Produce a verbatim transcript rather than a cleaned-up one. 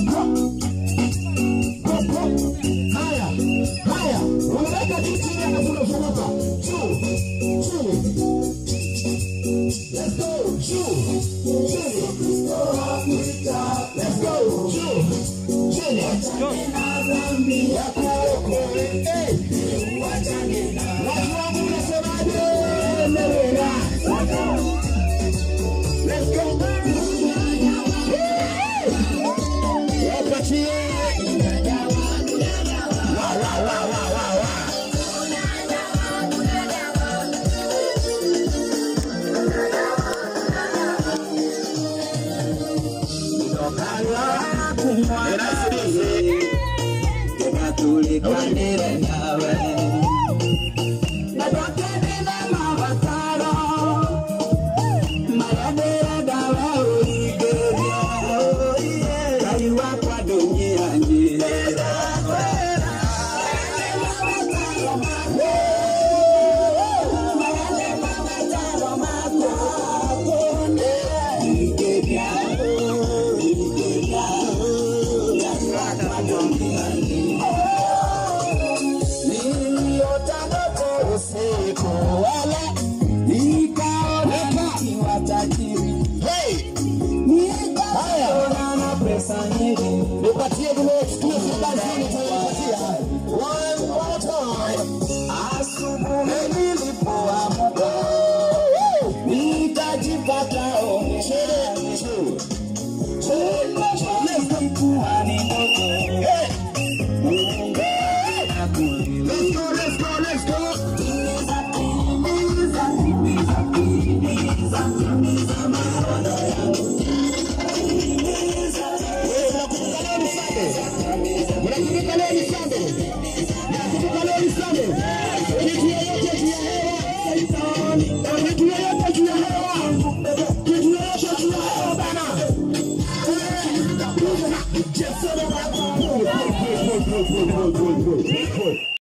Haya, haya, unaweka kitu chini na unafunguka. Juu, juu. Let's go, juu, juu. Let's go, juu, juu. Hey, watu wangu unasemaje? Let's go. Wapatie. Wow, wow, wow, wow, wow, wow. Nipatie vile exclusive dance nitawapatia. One more time. Asubuhi nilipoamka nikajipata omshele juu. Let's go, let's go, let's go. Just so that I can